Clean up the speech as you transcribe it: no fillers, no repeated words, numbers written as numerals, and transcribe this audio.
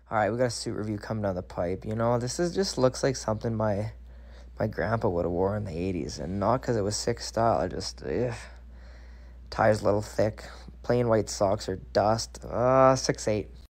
All right, we got a suit review coming down the pipe. You know, this is just looks like something my grandpa would have wore in the 80s, and not because it was sick style. I just, ugh. Tires a little thick. Plain white socks are dust. 6'8".